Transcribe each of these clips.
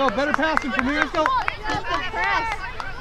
go. Better passing from here. Let's go. Keep the press.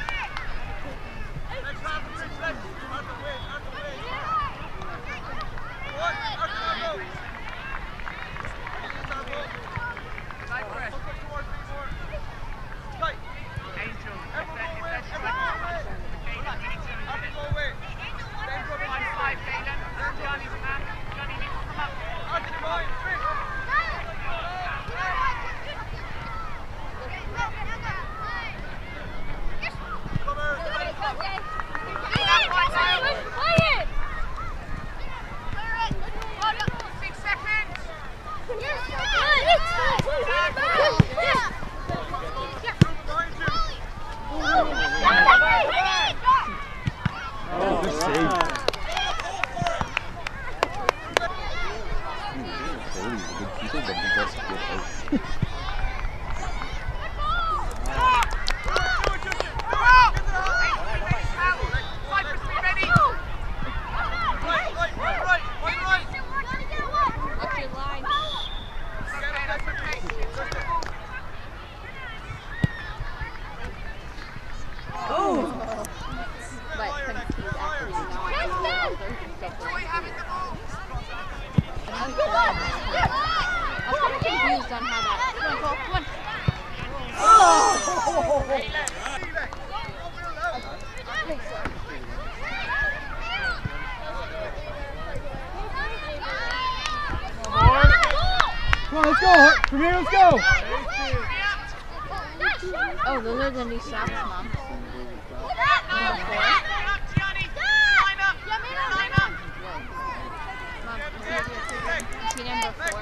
Oh, those are the new socks, Mom. See number 4?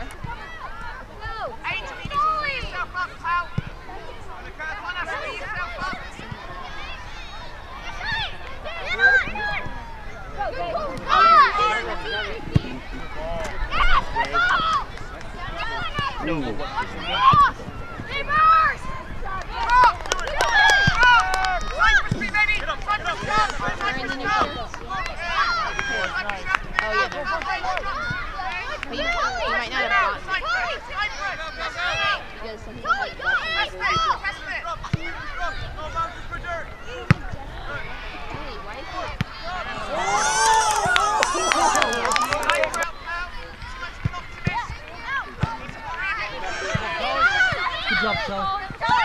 Good job, son.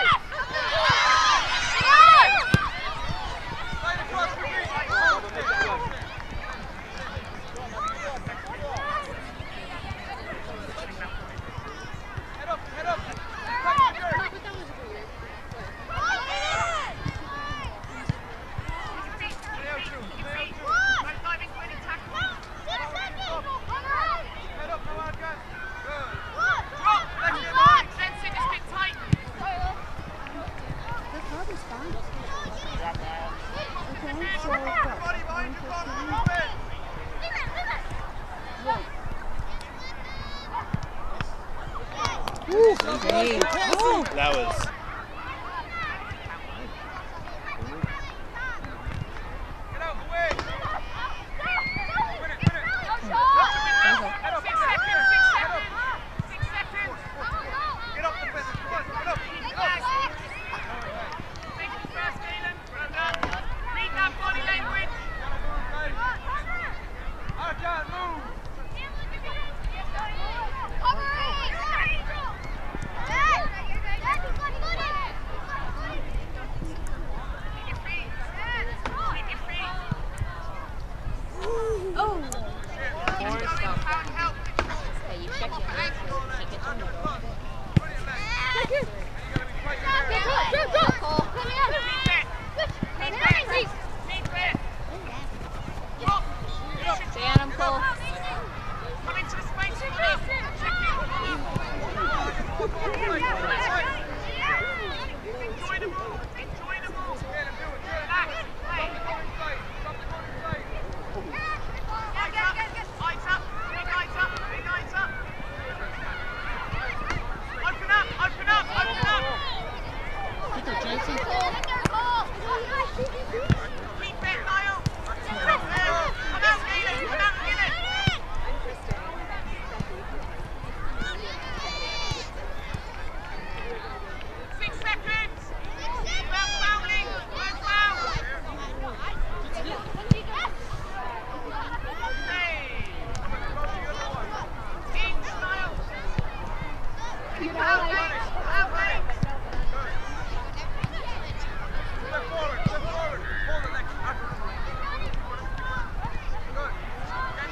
That was.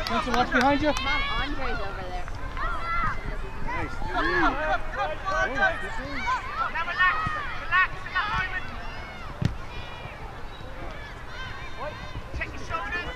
Jensen, watch behind you. Mom, Andre's over there. Nice. Now relax in that moment. Check your shoulders.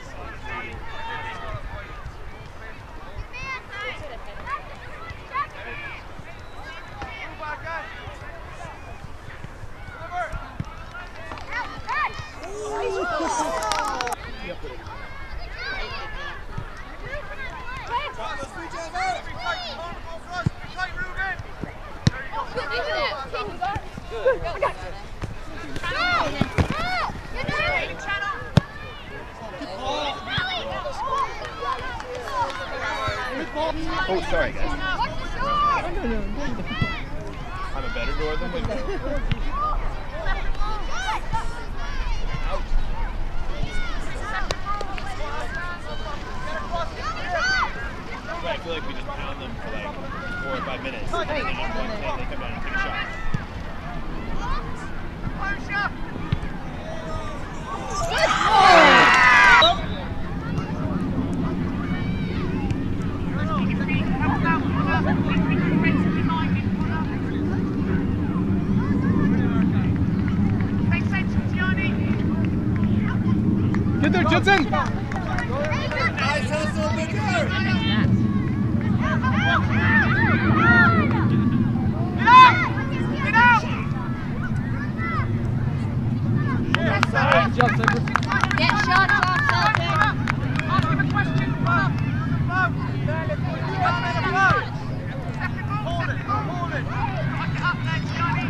Oh, sorry, guys. I'm a better door than you. I feel like we just pound them for like 4 or 5 minutes. And then on 110 they come down and take a shot. Get there, Jensen! Nice hustle, big girl! Good job, Cypress. Get shot off, Celtic. Ask him a question. Hold it. Lock it up there, Gianni.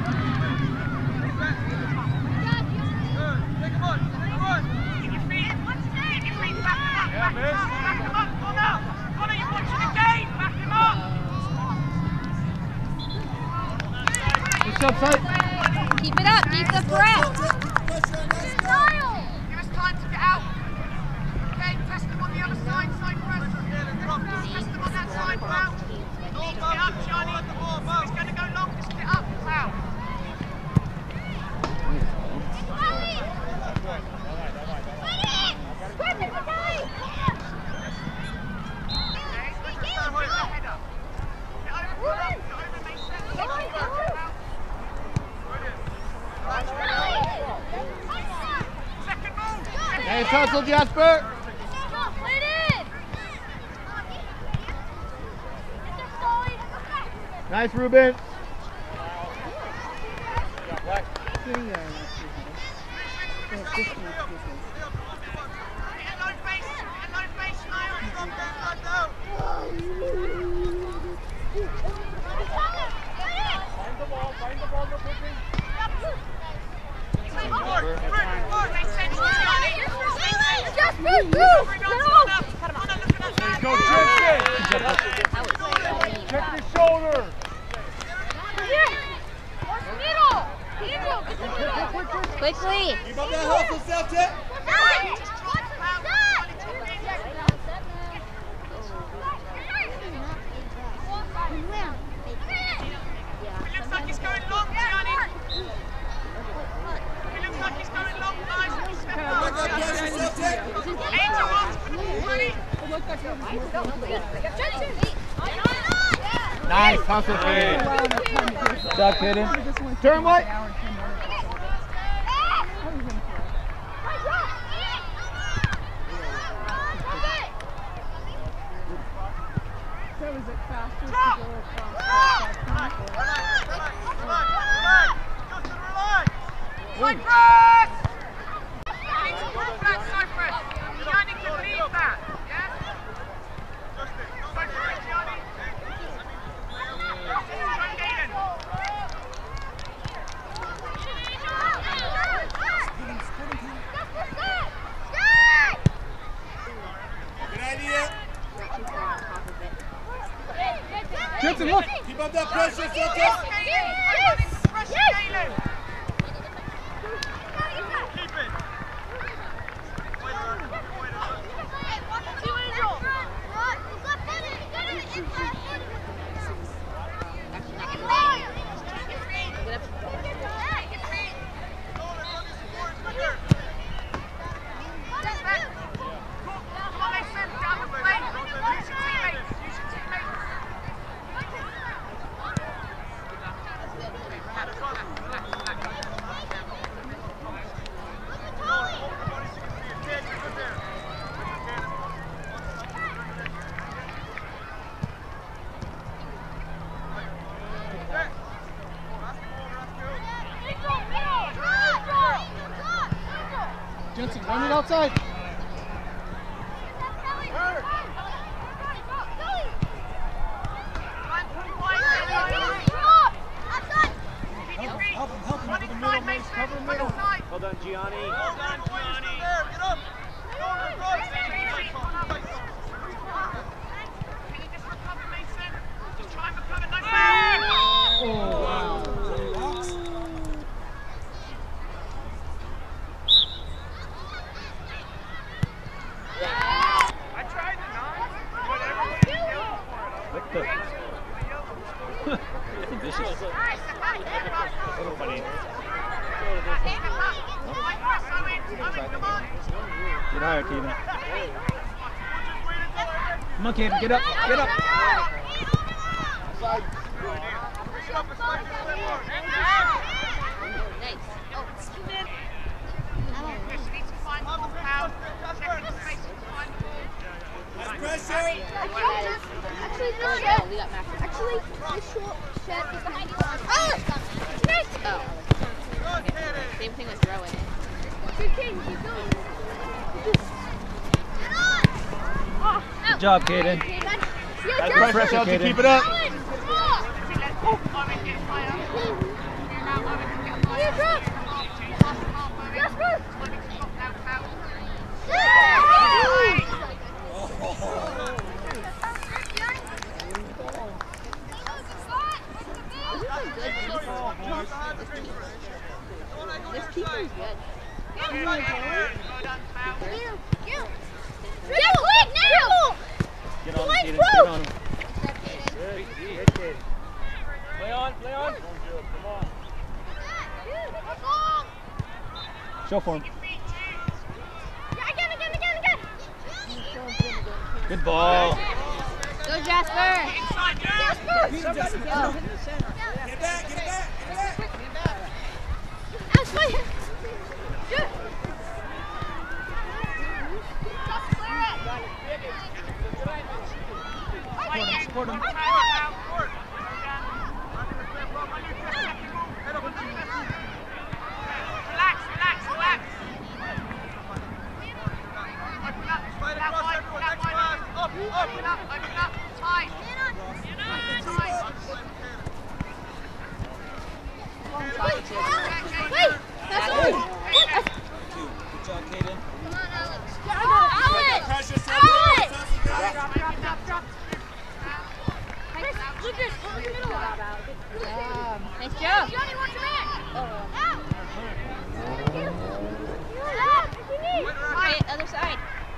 Take him on. Get your feet back him up. Back him up, Connor. Connor, you're watching the game. Back him up. Good job, Cy. Keep it up. Keep the breath. Give us time to get out. Okay, test them on the other side, side press. Test them on that side, Val. Just get up, Johnny. He's going to go long, just get up, Val. Nice hustle, Jasper. Nice, Ruben. Go, Jensen! Check your shoulder! Quickly. Keep up that hustle, Celtic! It looks like he's going long, Gianni. It looks like he's going long, guys. Step up. Angel wants to Nice hustle, kid. Good job, kid. Turn white. So is it faster to go Cypress! You need to walk that, Cypress. Gianni can leave that, yeah? Cypress, Gianni. Good idea! Jensen, look. Keep up that pressure, Celtic! Pressure, Galen. Keep it. Come on, Mason, down the plate. outside. Well done, Gianni. Well done, Gianni. Get up. Can you just recover, Mason? Just try and recover. Nice. I tried to not, but everybody yelled for it. Vicious. So funny. Get higher, Keegan. Come on, Keegan. Get up. Get up. Nice. Actually, this short shed is behind you. Oh! Same thing with throwing it. Good king, keep going. Good job, Kaden. That's pressure, Chelsea. Keep it up. This keeper's good. Get quick now! Get on him, Kaden. Get on him. Play on, play on. Come on. Show for him. Good ball. Go, Jasper! Jasper! Get back, get back, get back! Support him. Relax, relax, relax. Open up, that wide, that wide. Open up, tight. Wait! That's all! Good job, Kaden. Alex! Lucas, come in the middle. Nice job. Johnny, watch your back. Right, other side.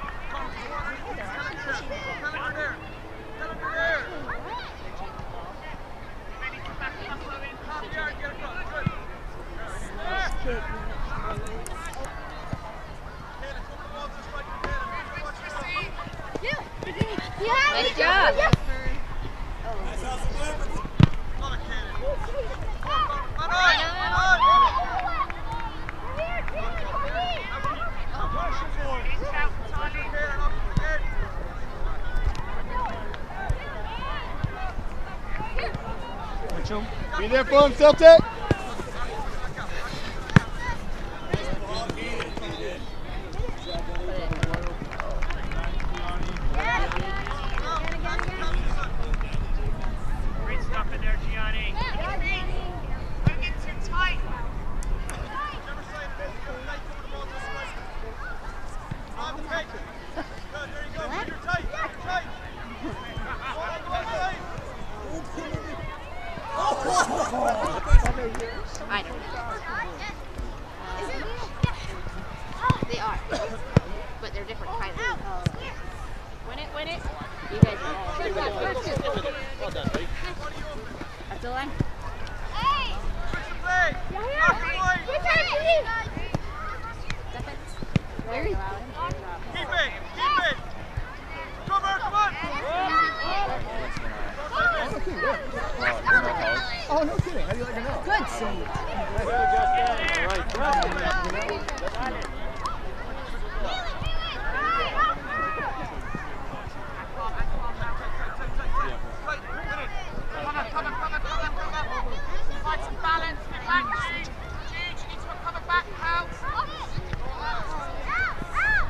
Nice job. Be there for him, Celtic. Great stuff in there, Gianni. Don't get too tight. I don't know. They are. But they're different kinds of. Win it, win it. You guys are all. Well done, buddy. That's the line. Hey! Where is Keep it! Come on, come on! Oh, no kidding. How do you let her know? Good save. Find some balance. Get back, Jude. Jude, you need to recover back, pal.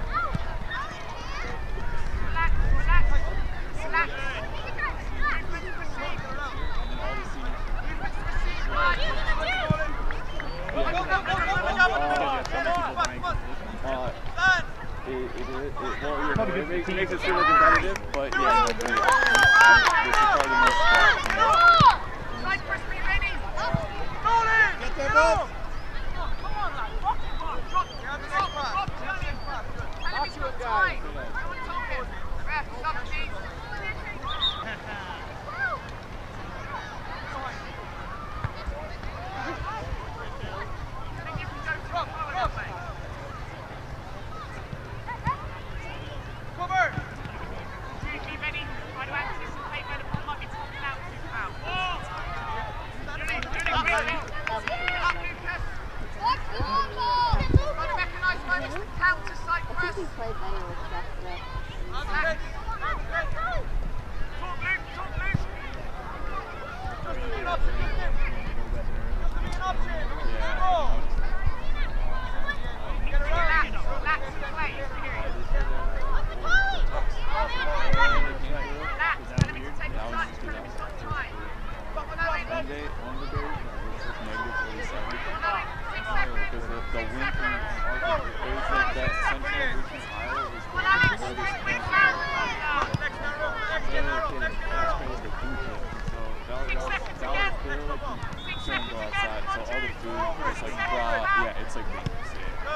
It makes it super competitive, but yeah, this is probably the most Side press, be ready. Goal in. Get there, bud. Come on, lad. Drop. Drop. Tell him he's got time. Go and top him. Ref, stop, please. Think you can go drop. Cover! Be ready. Try to anticipate where the ball might be talking out to foul. Unit, quickly. Up, Lucas. Try to recognise moments to counter side press. Played better with Jeff today. Talk, Luke. Just be an option, isn't it? Be an option. Score. Get around. Relax and play. Relax. Tell him to take a touch. Tell him it's not time. Got one out. on the day, it was just negative 47. Because the wind from Arkansas, it was like that central Richmond Isle was the furthest point. So that was clear, like, you shouldn't go outside. So all the food is like raw. Yeah, it's like dangerous.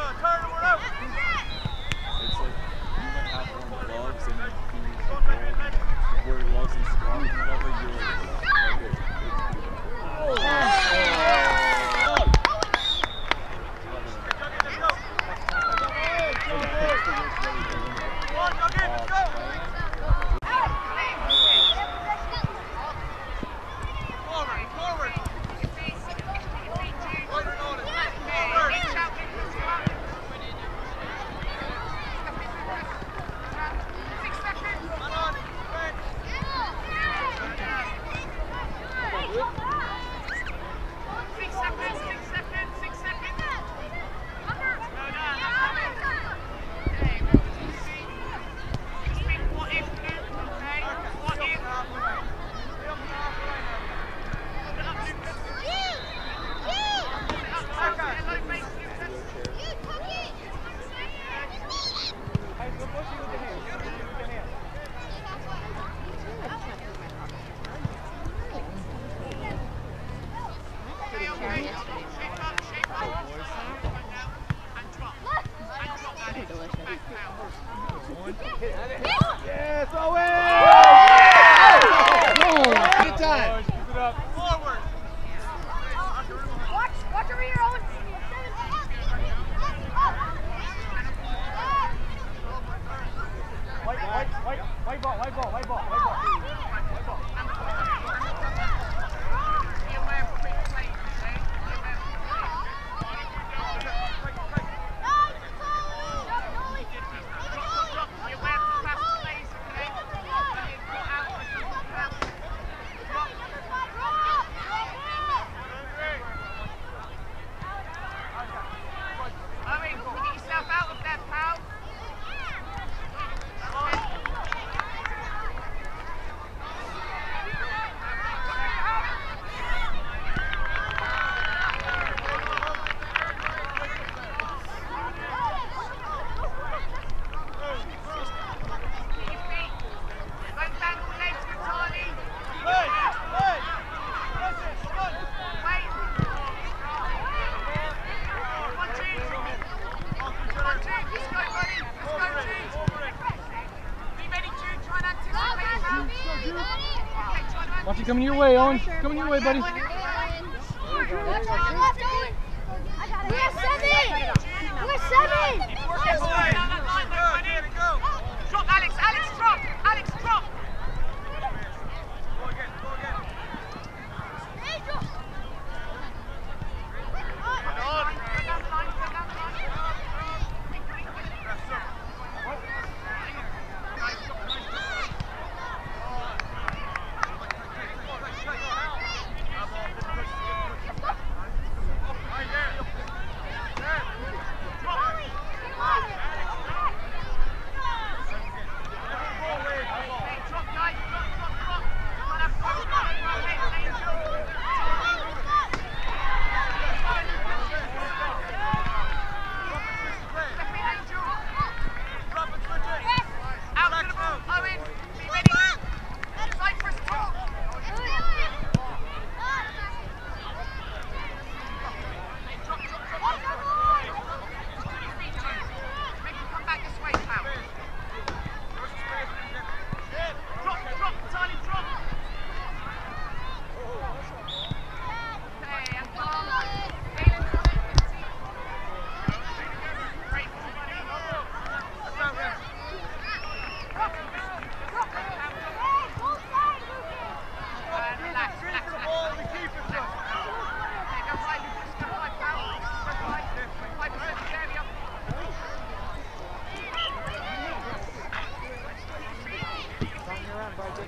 It's like you might have to wear gloves and then you wear gloves and squat and whatever. You're like it's Watch it coming your way, Owen. Coming your way, buddy. We're 7! We're 7! Drop, Alex, drop! Alex, drop!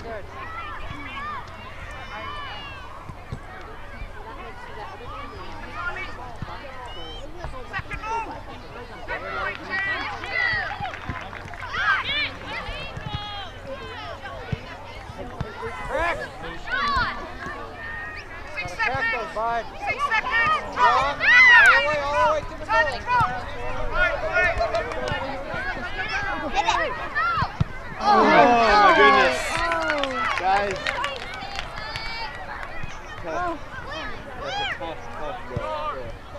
Oh my goodness. Guys. Oh. That's a tough goal.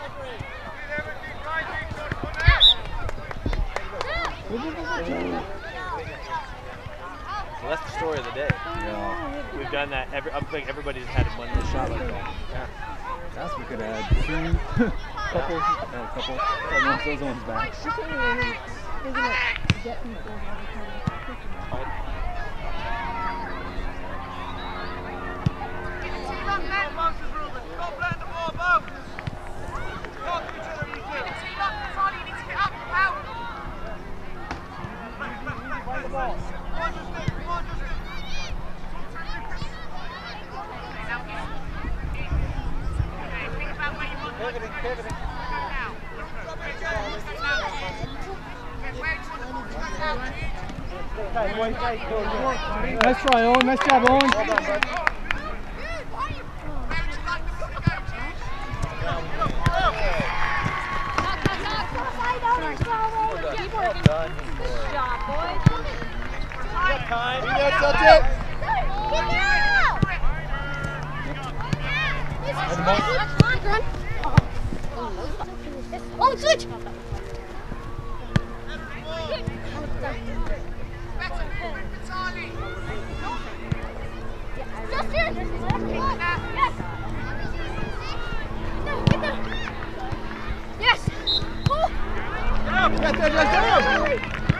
Well, that's the story of the day. Yeah. We've done that. I think everybody's had one shot like that. Yeah. That's we could add two. couple. Once those ones back. Isn't it get people all the time? Nice try, Owen. Nice job, Owen. Oh, switch! Justin! Yes! Oh! Get there, Justin!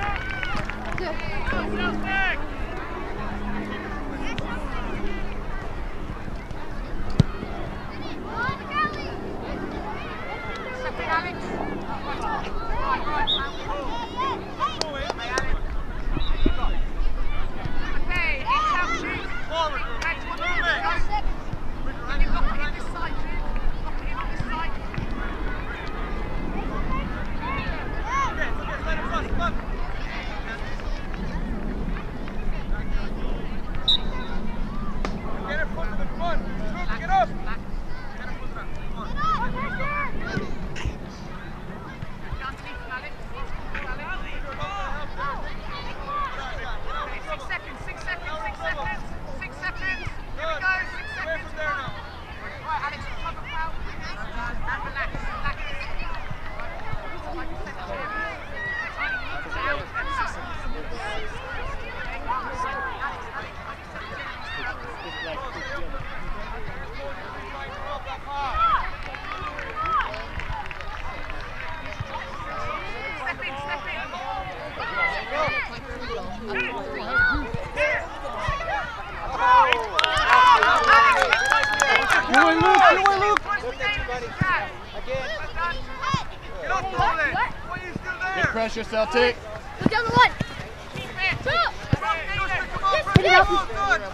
Good pressure, Celtic. Go down the line. Go. Put it up.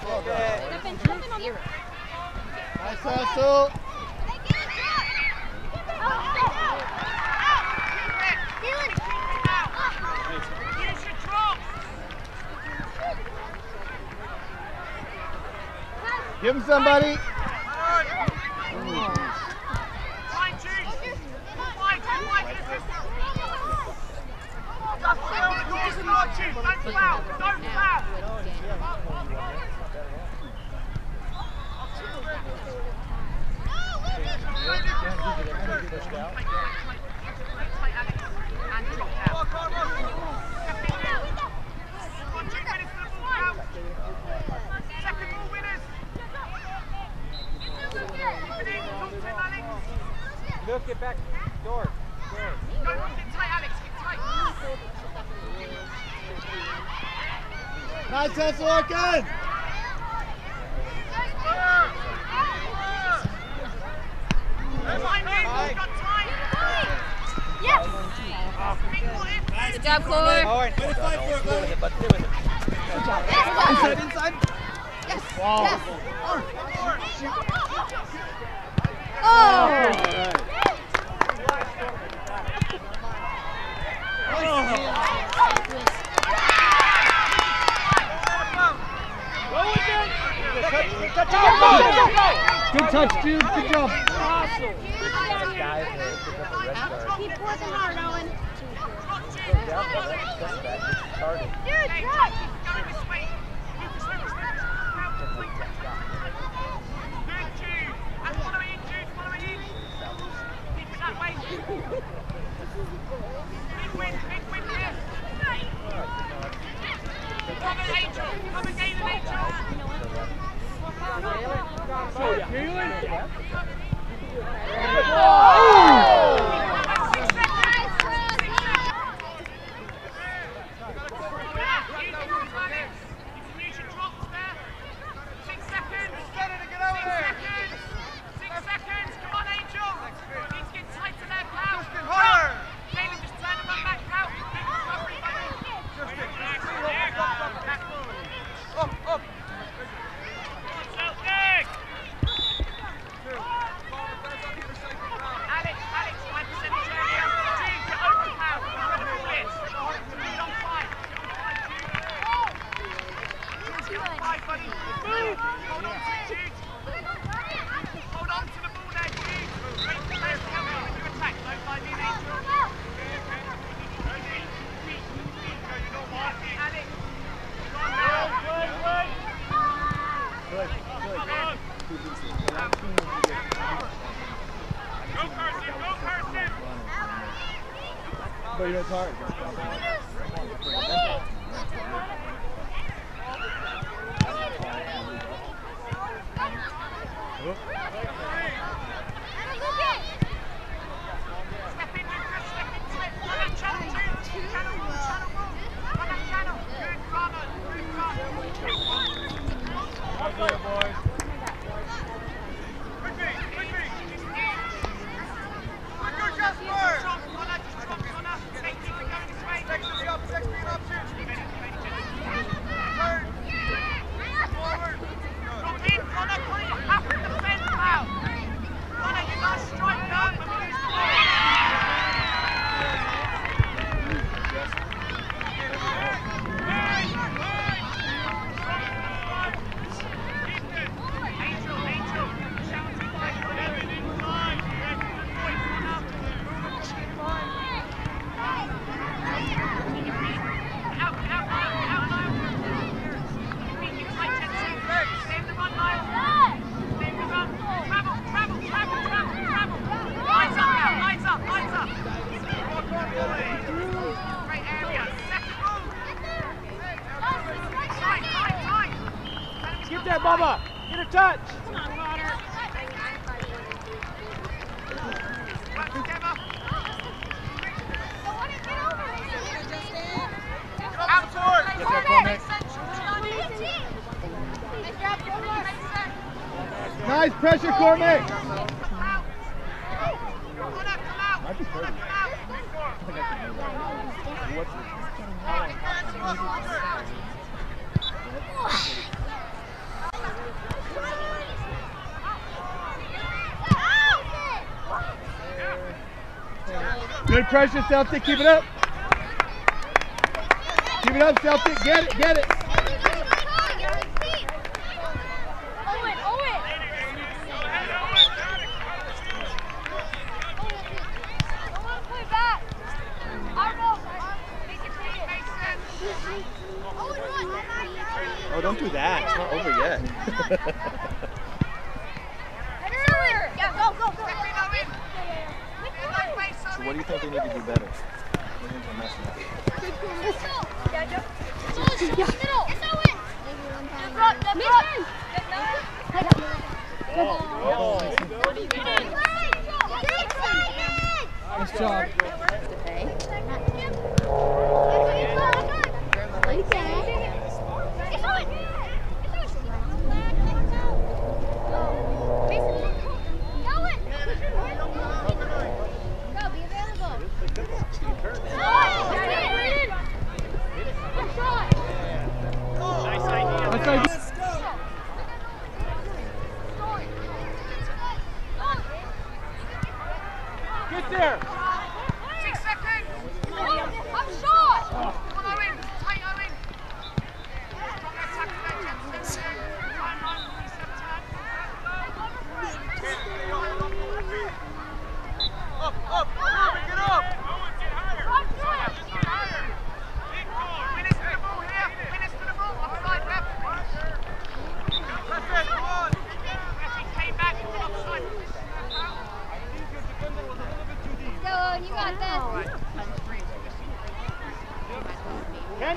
Nice hustle. Give him somebody. Don't foul! Don't foul! Look, get back. Door. Go, get tight, Alex. Get tight. Nice hustle, Orkin. Good job, Corey. Inside. Wow. Yes. Oh. Good touch, Jude. Good job. Keep working hard, Owen. But you know it's hard. Get there, Bubba! Get a touch! Nice pressure, Cormac. Good pressure, Celtic. Keep it up. Keep it up, Celtic. Get it, get it. Oh, don't do that. It's not over yet. So what do you think they need to do better? What do you think they're messing up? Nice job.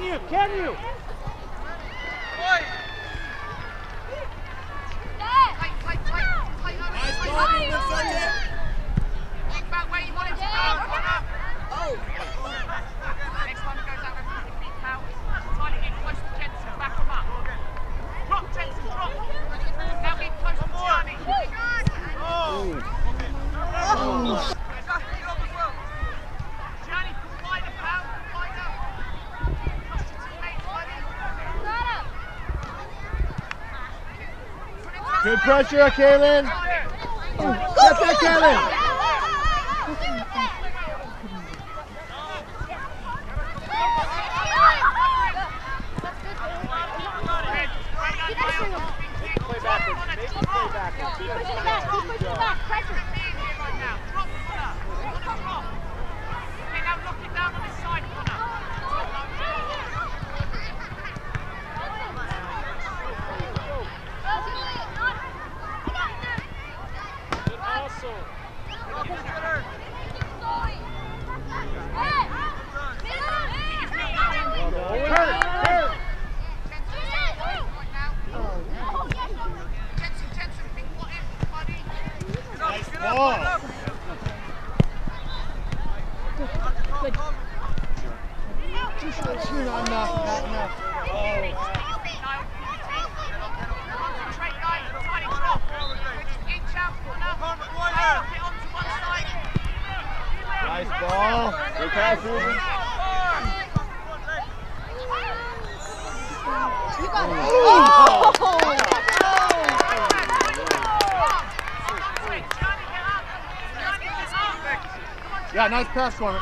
you? Can you? Nice ball movement, Sergeant. Think about where you want him to go. Oh. Next time he goes out, everybody feet out. Try to get close to Jensen. Back him up. Drop, Jensen, drop. Now get close to Gianni. Gianni, pull wider, pal. Wider. Trust your teammates, buddy. Good pressure, Kaylin. Get that, Kaylin. Play backwards. Maybe play backwards. Keep pushing it back. Keep pushing it back. Pressure. Okay, now lock it down on this side corner. Nice ball. You're not enough, not enough. Concentrate, guys. Tiny drop. Just inch out corner. Lock it onto one side. Nice ball. Good pass, Ruben. You got it. Yeah, nice pass, Corner.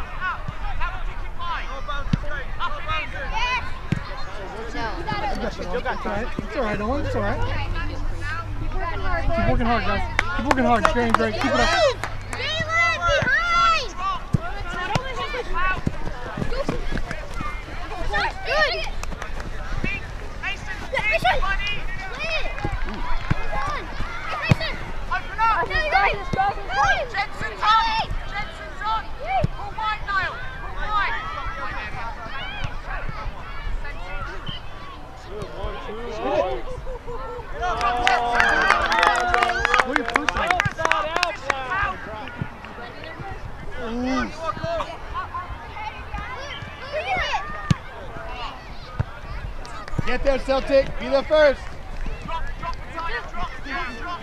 It's all right, Owen. It's all right. Keep working hard, guys. Keep working hard. It's great, great. Keep it up. Jensen's on! Jensen's on! Pull wide, Niall! Pull wide! What are you pushing? Get there, Celtic. Be there first. Drop, drop, drop, drop, drop.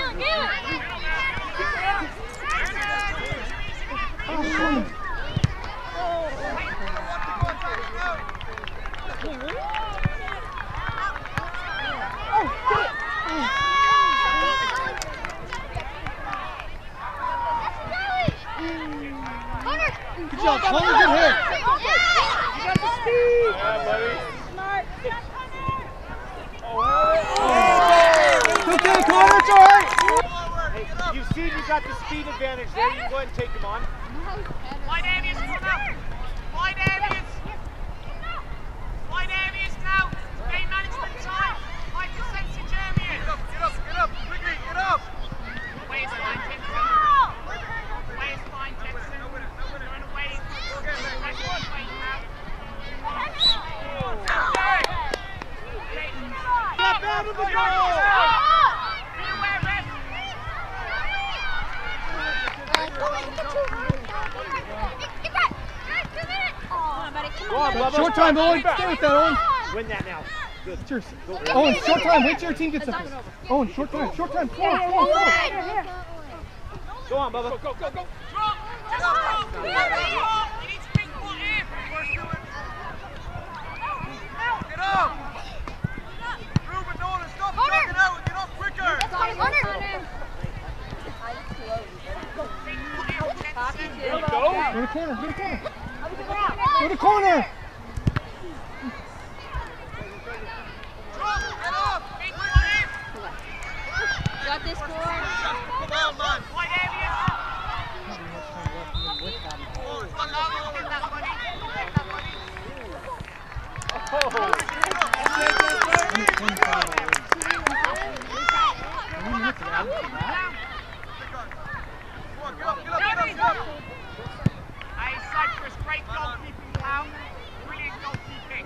Good job, Connor. Good hit. You got the speed. Yeah, buddy. Smart. It's okay, Connor. It's all right. Hey, you've seen you got the speed advantage there. You go ahead and take him on. Wide areas, corner. Wide areas. Wide areas now. Game management time. 5% to Jeremy. Get up, quickly, get up. Away is fine, Jensen. Away is fine, Jensen. Run away. Press one way now. Step out of the ball. Be aware, ref. Go on, Bubba. Short time, Owen. Stay with that, Owen. Win that now. Good. It's yours. Owen, short time. Wait till your team gets up there. Owen, short time. Short time. Come on, come on, come on. Go on, Bubba. Go. Drop. Just drop. You need to bring one in. Get up. Ruben, Nolan, stop jumping out and get up quicker. Go to the corner. Go to the corner. Go to the corner. Drop. Get up. Big one in. Got this score. Come on, man. Wide areas. Get that, buddy. Hey, Cyprus, great goalkeeping, pal. Brilliant goalkeeping.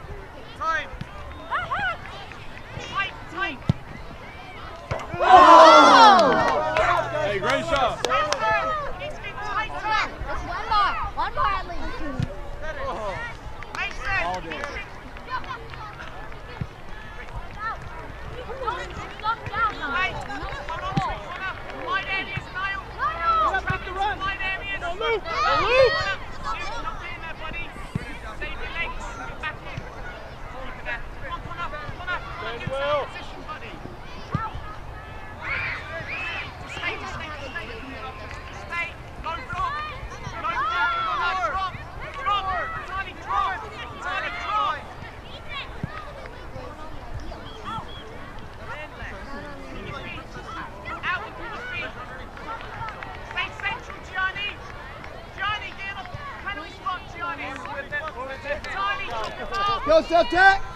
Go, self-tack.